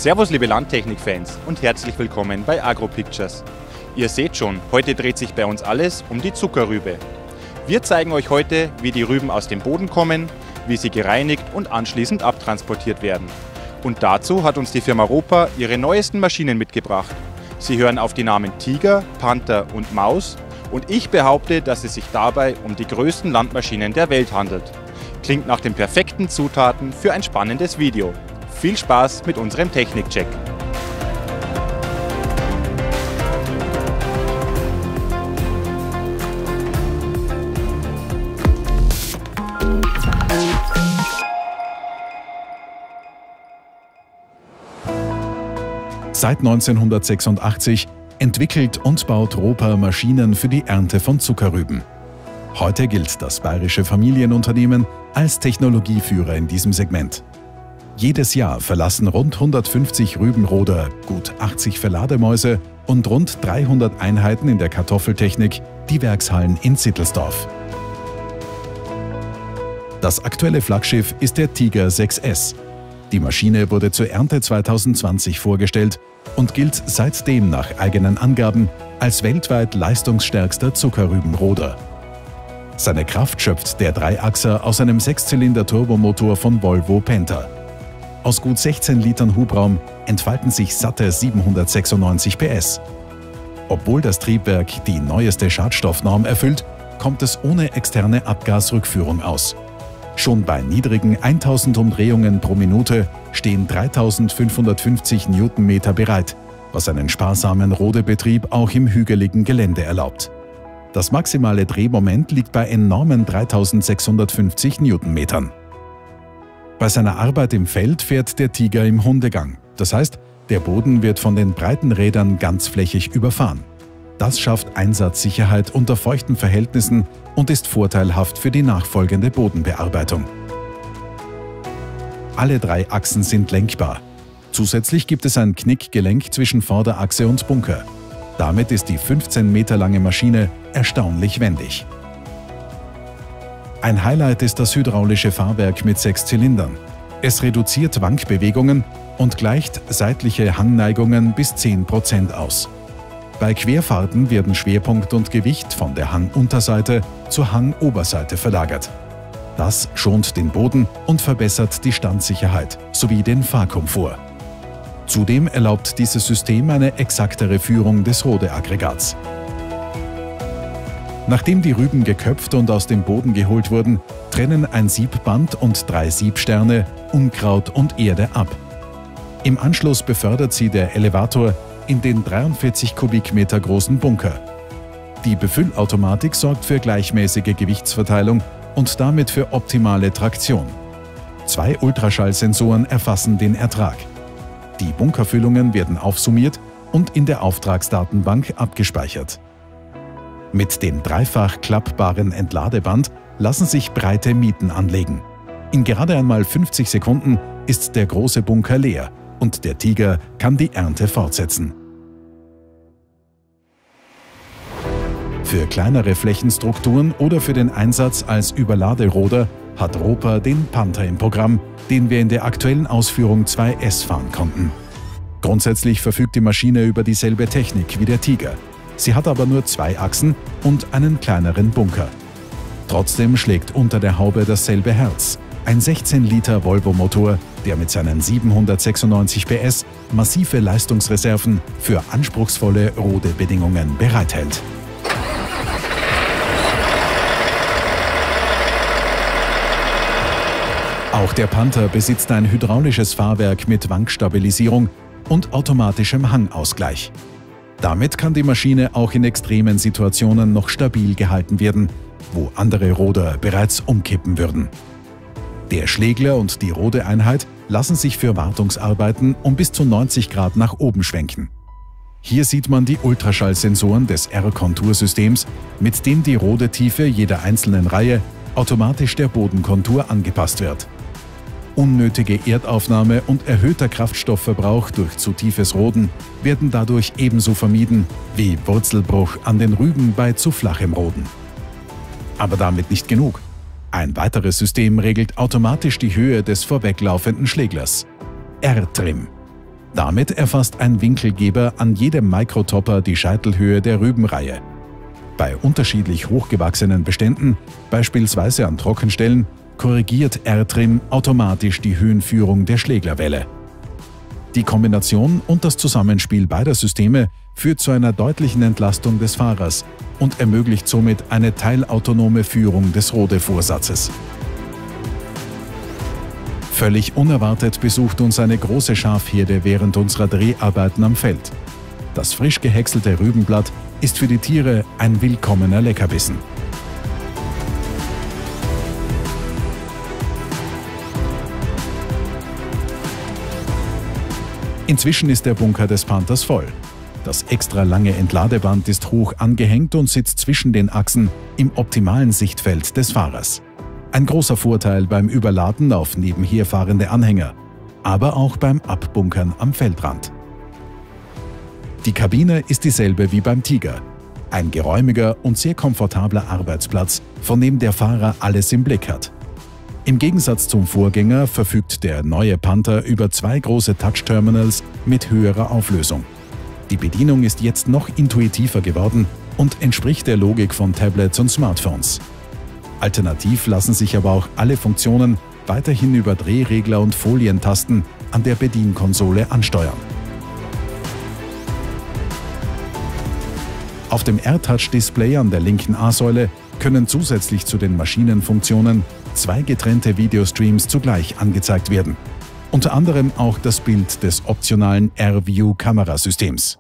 Servus liebe Landtechnik-Fans und herzlich willkommen bei AgroPictures. Ihr seht schon, heute dreht sich bei uns alles um die Zuckerrübe. Wir zeigen euch heute, wie die Rüben aus dem Boden kommen, wie sie gereinigt und anschließend abtransportiert werden. Und dazu hat uns die Firma Ropa ihre neuesten Maschinen mitgebracht. Sie hören auf die Namen Tiger, Panther und Maus und ich behaupte, dass es sich dabei um die größten Landmaschinen der Welt handelt. Klingt nach den perfekten Zutaten für ein spannendes Video. Viel Spaß mit unserem Technikcheck! Seit 1986 entwickelt und baut Ropa Maschinen für die Ernte von Zuckerrüben. Heute gilt das bayerische Familienunternehmen als Technologieführer in diesem Segment. Jedes Jahr verlassen rund 150 Rübenroder, gut 80 Verlademäuse und rund 300 Einheiten in der Kartoffeltechnik die Werkshallen in Sittelsdorf. Das aktuelle Flaggschiff ist der Tiger 6S. Die Maschine wurde zur Ernte 2020 vorgestellt und gilt seitdem nach eigenen Angaben als weltweit leistungsstärkster Zuckerrübenroder. Seine Kraft schöpft der Dreiachser aus einem 6-Zylinder-Turbomotor von Volvo Penta. Aus gut 16 Litern Hubraum entfalten sich satte 796 PS. Obwohl das Triebwerk die neueste Schadstoffnorm erfüllt, kommt es ohne externe Abgasrückführung aus. Schon bei niedrigen 1000 Umdrehungen pro Minute stehen 3550 Newtonmeter bereit, was einen sparsamen Rodebetrieb auch im hügeligen Gelände erlaubt. Das maximale Drehmoment liegt bei enormen 3650 Newtonmetern. Bei seiner Arbeit im Feld fährt der Tiger im Hundegang. Das heißt, der Boden wird von den breiten Rädern ganzflächig überfahren. Das schafft Einsatzsicherheit unter feuchten Verhältnissen und ist vorteilhaft für die nachfolgende Bodenbearbeitung. Alle 3 Achsen sind lenkbar. Zusätzlich gibt es ein Knickgelenk zwischen Vorderachse und Bunker. Damit ist die 15 Meter lange Maschine erstaunlich wendig. Ein Highlight ist das hydraulische Fahrwerk mit 6 Zylindern. Es reduziert Wankbewegungen und gleicht seitliche Hangneigungen bis 10% aus. Bei Querfahrten werden Schwerpunkt und Gewicht von der Hangunterseite zur Hangoberseite verlagert. Das schont den Boden und verbessert die Standsicherheit sowie den Fahrkomfort. Zudem erlaubt dieses System eine exaktere Führung des Rodeaggregats. Nachdem die Rüben geköpft und aus dem Boden geholt wurden, trennen ein Siebband und 3 Siebsterne Unkraut und Erde ab. Im Anschluss befördert sie der Elevator in den 43 Kubikmeter großen Bunker. Die Befüllautomatik sorgt für gleichmäßige Gewichtsverteilung und damit für optimale Traktion. 2 Ultraschallsensoren erfassen den Ertrag. Die Bunkerfüllungen werden aufsummiert und in der Auftragsdatenbank abgespeichert. Mit dem dreifach klappbaren Entladeband lassen sich breite Mieten anlegen. In gerade einmal 50 Sekunden ist der große Bunker leer und der Tiger kann die Ernte fortsetzen. Für kleinere Flächenstrukturen oder für den Einsatz als Überladeroder hat Ropa den Panther im Programm, den wir in der aktuellen Ausführung 2S fahren konnten. Grundsätzlich verfügt die Maschine über dieselbe Technik wie der Tiger. Sie hat aber nur 2 Achsen und einen kleineren Bunker. Trotzdem schlägt unter der Haube dasselbe Herz. Ein 16 Liter Volvo-Motor, der mit seinen 796 PS massive Leistungsreserven für anspruchsvolle Rodebedingungen bereithält. Auch der Panther besitzt ein hydraulisches Fahrwerk mit Wankstabilisierung und automatischem Hangausgleich. Damit kann die Maschine auch in extremen Situationen noch stabil gehalten werden, wo andere Roder bereits umkippen würden. Der Schlägler und die Rodeeinheit lassen sich für Wartungsarbeiten um bis zu 90 Grad nach oben schwenken. Hier sieht man die Ultraschallsensoren des R-Kontursystems, mit dem die Rodetiefe jeder einzelnen Reihe automatisch der Bodenkontur angepasst wird. Unnötige Erdaufnahme und erhöhter Kraftstoffverbrauch durch zu tiefes Roden werden dadurch ebenso vermieden wie Wurzelbruch an den Rüben bei zu flachem Roden. Aber damit nicht genug. Ein weiteres System regelt automatisch die Höhe des vorweglaufenden Schläglers. R-Trim. Damit erfasst ein Winkelgeber an jedem Mikrotopper die Scheitelhöhe der Rübenreihe. Bei unterschiedlich hochgewachsenen Beständen, beispielsweise an Trockenstellen, korrigiert R-Trim automatisch die Höhenführung der Schläglerwelle. Die Kombination und das Zusammenspiel beider Systeme führt zu einer deutlichen Entlastung des Fahrers und ermöglicht somit eine teilautonome Führung des Rode-Vorsatzes. Völlig unerwartet besucht uns eine große Schafherde während unserer Dreharbeiten am Feld. Das frisch gehäckselte Rübenblatt ist für die Tiere ein willkommener Leckerbissen. Inzwischen ist der Bunker des Panthers voll. Das extra lange Entladeband ist hoch angehängt und sitzt zwischen den Achsen im optimalen Sichtfeld des Fahrers. Ein großer Vorteil beim Überladen auf nebenher fahrende Anhänger, aber auch beim Abbunkern am Feldrand. Die Kabine ist dieselbe wie beim Tiger. Ein geräumiger und sehr komfortabler Arbeitsplatz, von dem der Fahrer alles im Blick hat. Im Gegensatz zum Vorgänger verfügt der neue Panther über 2 große Touch-Terminals mit höherer Auflösung. Die Bedienung ist jetzt noch intuitiver geworden und entspricht der Logik von Tablets und Smartphones. Alternativ lassen sich aber auch alle Funktionen weiterhin über Drehregler und Folientasten an der Bedienkonsole ansteuern. Auf dem AirTouch-Display an der linken A-Säule können zusätzlich zu den Maschinenfunktionen 2 getrennte Videostreams zugleich angezeigt werden. Unter anderem auch das Bild des optionalen AirView-Kamerasystems.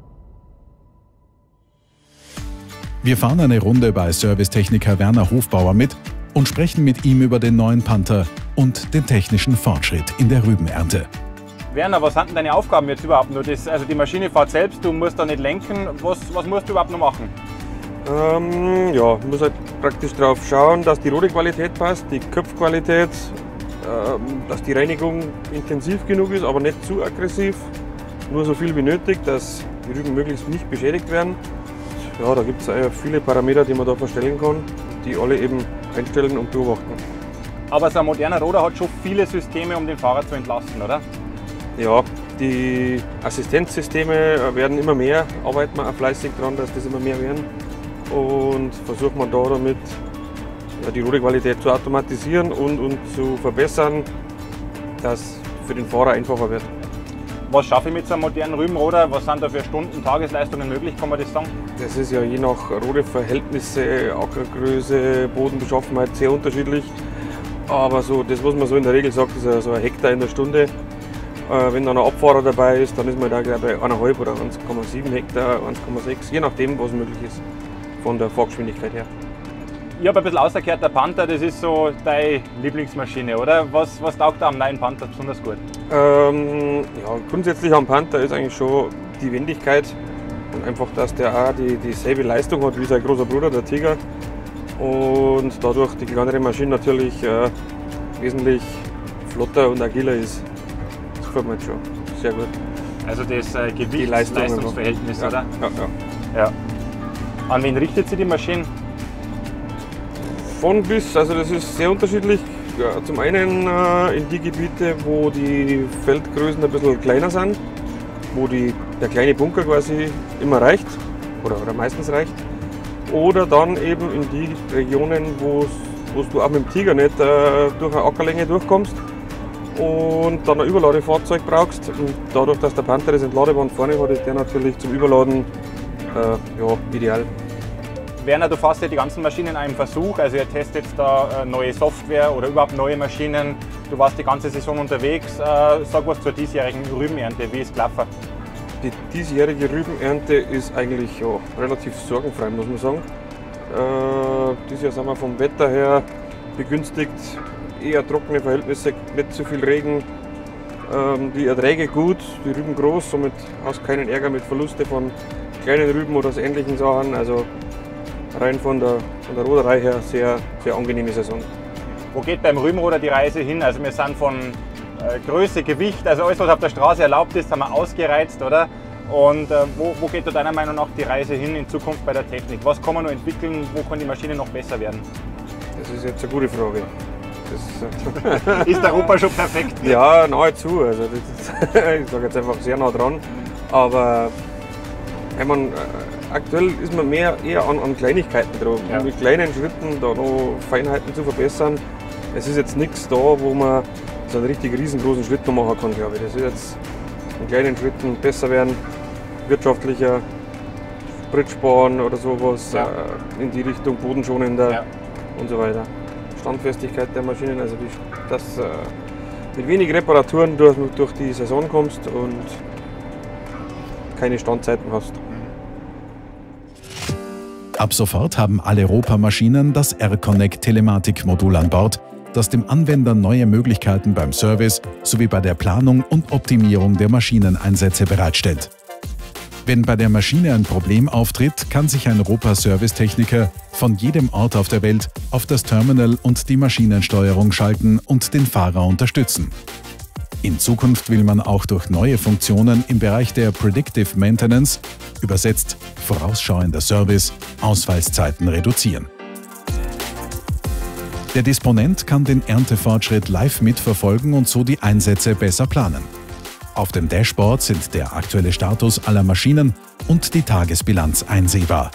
Wir fahren eine Runde bei Servicetechniker Werner Hofbauer mit und sprechen mit ihm über den neuen Panther und den technischen Fortschritt in der Rübenernte. Werner, was sind denn deine Aufgaben jetzt überhaupt noch? Also die Maschine fährt selbst, du musst da nicht lenken. Was musst du überhaupt noch machen? Ja, ich muss halt praktisch darauf schauen, dass die Rode-Qualität passt, die Köpfqualität, dass die Reinigung intensiv genug ist, aber nicht zu aggressiv. Nur so viel wie nötig, dass die Rüben möglichst nicht beschädigt werden. Ja, da gibt es viele Parameter, die man da verstellen kann, die alle eben einstellen und beobachten. Aber so ein moderner Roder hat schon viele Systeme, um den Fahrer zu entlasten, oder? Ja, die Assistenzsysteme werden immer mehr, arbeiten wir auch fleißig dran, dass das immer mehr werden. Und versucht man da damit die Rode-Qualität zu automatisieren und zu verbessern, dass es für den Fahrer einfacher wird. Was schaffe ich mit so einem modernen Rübenroder? Was sind da für Stunden, Tagesleistungen möglich, kann man das sagen? Das ist ja je nach Rode-Verhältnisse, Ackergröße, Bodenbeschaffenheit sehr unterschiedlich. Aber so, das, was man so in der Regel sagt, ist ja so ein Hektar in der Stunde. Wenn dann ein Abfahrer dabei ist, dann ist man da bei 1,5 oder 1,7 Hektar, 1,6, je nachdem, was möglich ist von der Fahrgeschwindigkeit her. Ich habe ein bisschen rausgehört, der Panther, das ist so deine Lieblingsmaschine, oder? Was taugt da am neuen Panther besonders gut? Ja, grundsätzlich am Panther ist eigentlich schon die Wendigkeit und einfach, dass der auch dieselbe Leistung hat wie sein großer Bruder, der Tiger. Und dadurch die kleinere Maschine natürlich wesentlich flotter und agiler ist. Das gefällt mir jetzt schon sehr gut. Also das Gewicht-Leistungsverhältnis, oder? Ja. An wen richtet sich die Maschine? Von bis, also das ist sehr unterschiedlich. Ja, zum einen in die Gebiete, wo die Feldgrößen ein bisschen kleiner sind, wo der kleine Bunker quasi immer reicht oder meistens reicht. Oder dann eben in die Regionen, wo du auch mit dem Tiger nicht durch eine Ackerlänge durchkommst und dann ein Überladefahrzeug brauchst. Und dadurch, dass der Panther das Entladeband vorne hat, ist der natürlich zum Überladen ideal. Werner, du fährst ja die ganzen Maschinen in einem Versuch, also ihr testet da neue Software oder überhaupt neue Maschinen. Du warst die ganze Saison unterwegs. Sag was zur diesjährigen Rübenernte, wie ist gelaufen? Die diesjährige Rübenernte ist eigentlich relativ sorgenfrei, muss man sagen. Dieses Jahr sind wir vom Wetter her begünstigt, eher trockene Verhältnisse, nicht zu viel Regen. Die Erträge gut, die Rüben groß, somit hast du keinen Ärger mit Verluste von kleinen Rüben oder so ähnlichen Sachen. Also rein von der Roderei her sehr, sehr angenehme Saison. Wo geht beim Rübenroder die Reise hin? Also wir sind von Größe, Gewicht, also alles was auf der Straße erlaubt ist, haben wir ausgereizt, oder? Und wo geht da deiner Meinung nach die Reise hin in Zukunft bei der Technik? Was kann man noch entwickeln? Wo kann die Maschine noch besser werden? Das ist jetzt eine gute Frage. Ist Europa schon perfekt? Ja, nahezu. Also ich sage jetzt einfach sehr nah dran. Aber ich meine, aktuell ist man eher an Kleinigkeiten dran. Ja. Mit kleinen Schritten da noch Feinheiten zu verbessern. Es ist jetzt nichts da, wo man so einen richtig riesengroßen Schritt noch machen kann, glaube ich. Das ist jetzt in kleinen Schritten besser werden, wirtschaftlicher, Sprit sparen oder sowas, ja. In die Richtung bodenschonender, ja. Und so weiter. Standfestigkeit der Maschinen, also dass mit wenig Reparaturen durch die Saison kommst und keine Standzeiten hast. Ab sofort haben alle Europa-Maschinen das R-Connect Telematik-Modul an Bord, das dem Anwender neue Möglichkeiten beim Service sowie bei der Planung und Optimierung der Maschineneinsätze bereitstellt. Wenn bei der Maschine ein Problem auftritt, kann sich ein Europa-Servicetechniker von jedem Ort auf der Welt auf das Terminal und die Maschinensteuerung schalten und den Fahrer unterstützen. In Zukunft will man auch durch neue Funktionen im Bereich der Predictive Maintenance, übersetzt vorausschauender Service, Ausfallszeiten reduzieren. Der Disponent kann den Erntefortschritt live mitverfolgen und so die Einsätze besser planen. Auf dem Dashboard sind der aktuelle Status aller Maschinen und die Tagesbilanz einsehbar.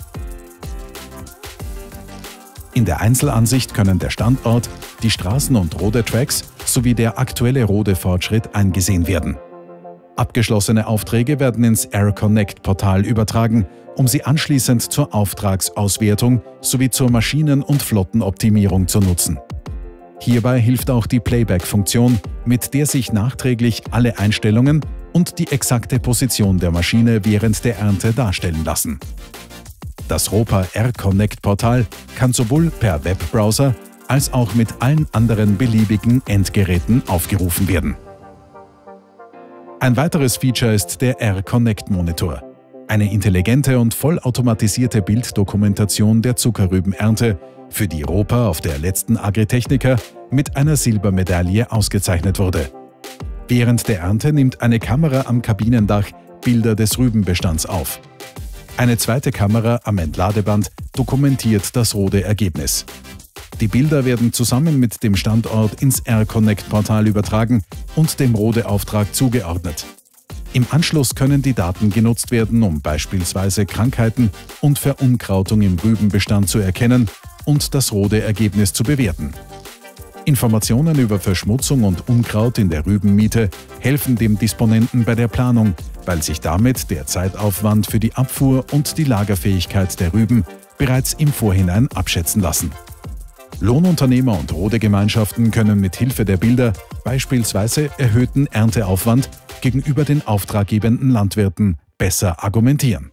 In der Einzelansicht können der Standort, die Straßen- und Rodetracks sowie der aktuelle Rodefortschritt eingesehen werden. Abgeschlossene Aufträge werden ins R-Connect-Portal übertragen, um sie anschließend zur Auftragsauswertung sowie zur Maschinen- und Flottenoptimierung zu nutzen. Hierbei hilft auch die Playback-Funktion, mit der sich nachträglich alle Einstellungen und die exakte Position der Maschine während der Ernte darstellen lassen. Das Ropa R-Connect-Portal kann sowohl per Webbrowser als auch mit allen anderen beliebigen Endgeräten aufgerufen werden. Ein weiteres Feature ist der R-Connect-Monitor. Eine intelligente und vollautomatisierte Bilddokumentation der Zuckerrübenernte, für die Ropa auf der letzten Agritechnica mit einer Silbermedaille ausgezeichnet wurde. Während der Ernte nimmt eine Kamera am Kabinendach Bilder des Rübenbestands auf. Eine zweite Kamera am Entladeband dokumentiert das Rohde-Ergebnis. Die Bilder werden zusammen mit dem Standort ins R-Connect-Portal übertragen und dem Rohdeauftrag zugeordnet. Im Anschluss können die Daten genutzt werden, um beispielsweise Krankheiten und Verunkrautung im Rübenbestand zu erkennen und das Rohde-Ergebnis zu bewerten. Informationen über Verschmutzung und Unkraut in der Rübenmiete helfen dem Disponenten bei der Planung, weil sich damit der Zeitaufwand für die Abfuhr und die Lagerfähigkeit der Rüben bereits im Vorhinein abschätzen lassen. Lohnunternehmer und Rohdegemeinschaften können mit Hilfe der Bilder beispielsweise erhöhten Ernteaufwand gegenüber den auftraggebenden Landwirten besser argumentieren.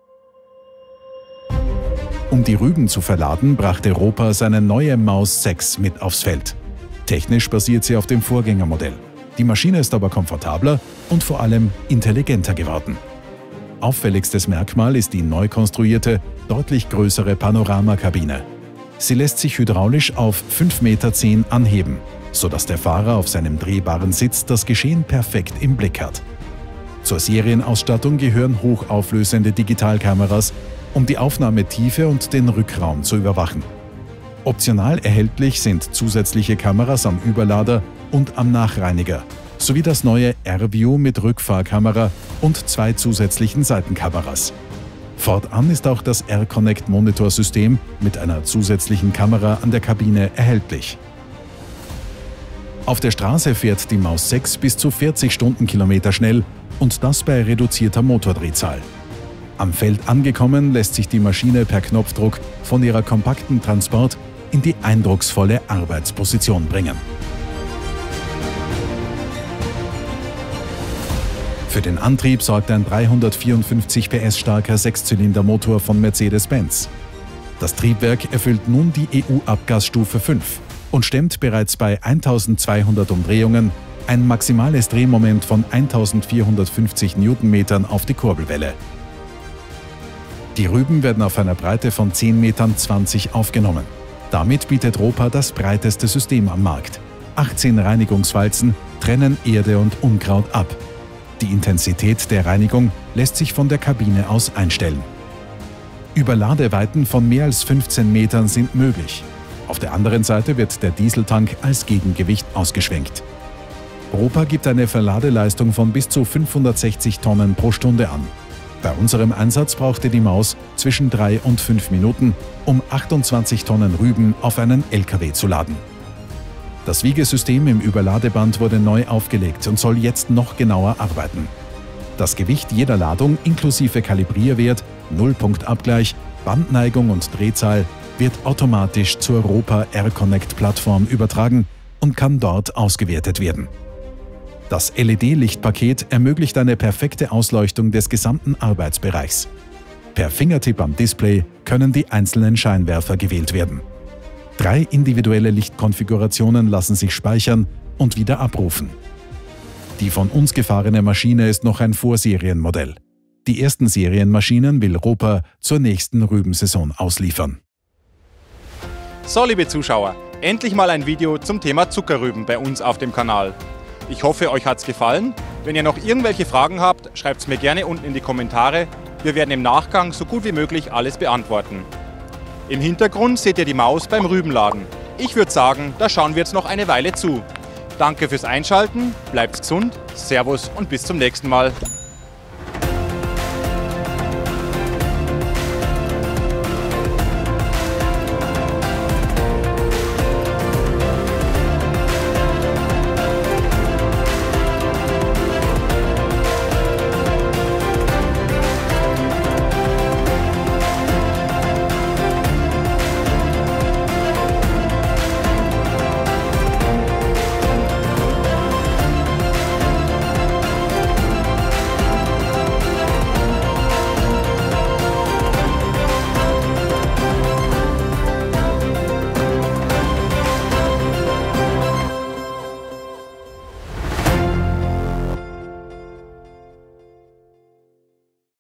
Um die Rüben zu verladen, brachte Ropa seine neue Maus 6 mit aufs Feld. Technisch basiert sie auf dem Vorgängermodell. Die Maschine ist aber komfortabler und vor allem intelligenter geworden. Auffälligstes Merkmal ist die neu konstruierte, deutlich größere Panoramakabine. Sie lässt sich hydraulisch auf 5,10 Meter anheben, sodass der Fahrer auf seinem drehbaren Sitz das Geschehen perfekt im Blick hat. Zur Serienausstattung gehören hochauflösende Digitalkameras, um die Aufnahmetiefe und den Rückraum zu überwachen. Optional erhältlich sind zusätzliche Kameras am Überlader und am Nachreiniger, sowie das neue R-View mit Rückfahrkamera und 2 zusätzlichen Seitenkameras. Fortan ist auch das R-Connect-Monitorsystem mit einer zusätzlichen Kamera an der Kabine erhältlich. Auf der Straße fährt die Maus 6 bis zu 40 Stundenkilometer schnell und das bei reduzierter Motordrehzahl. Am Feld angekommen lässt sich die Maschine per Knopfdruck von ihrer kompakten Transport in die eindrucksvolle Arbeitsposition bringen. Für den Antrieb sorgt ein 354 PS starker Sechszylindermotor von Mercedes-Benz. Das Triebwerk erfüllt nun die EU-Abgasstufe 5 und stemmt bereits bei 1200 Umdrehungen ein maximales Drehmoment von 1450 Newtonmetern auf die Kurbelwelle. Die Rüben werden auf einer Breite von 10,20 Metern aufgenommen. Damit bietet Ropa das breiteste System am Markt. 18 Reinigungswalzen trennen Erde und Unkraut ab. Die Intensität der Reinigung lässt sich von der Kabine aus einstellen. Überladeweiten von mehr als 15 Metern sind möglich. Auf der anderen Seite wird der Dieseltank als Gegengewicht ausgeschwenkt. Ropa gibt eine Verladeleistung von bis zu 560 Tonnen pro Stunde an. Bei unserem Einsatz brauchte die Maus zwischen 3 und 5 Minuten, um 28 Tonnen Rüben auf einen LKW zu laden. Das Wiegesystem im Überladeband wurde neu aufgelegt und soll jetzt noch genauer arbeiten. Das Gewicht jeder Ladung inklusive Kalibrierwert, Nullpunktabgleich, Bandneigung und Drehzahl wird automatisch zur Ropa R-Connect-Plattform übertragen und kann dort ausgewertet werden. Das LED-Lichtpaket ermöglicht eine perfekte Ausleuchtung des gesamten Arbeitsbereichs. Per Fingertipp am Display können die einzelnen Scheinwerfer gewählt werden. 3 individuelle Lichtkonfigurationen lassen sich speichern und wieder abrufen. Die von uns gefahrene Maschine ist noch ein Vorserienmodell. Die ersten Serienmaschinen will Ropa zur nächsten Rübensaison ausliefern. So, liebe Zuschauer, endlich mal ein Video zum Thema Zuckerrüben bei uns auf dem Kanal. Ich hoffe, euch hat's gefallen. Wenn ihr noch irgendwelche Fragen habt, schreibt es mir gerne unten in die Kommentare. Wir werden im Nachgang so gut wie möglich alles beantworten. Im Hintergrund seht ihr die Maus beim Rübenladen. Ich würde sagen, da schauen wir jetzt noch eine Weile zu. Danke fürs Einschalten, bleibt gesund, Servus und bis zum nächsten Mal.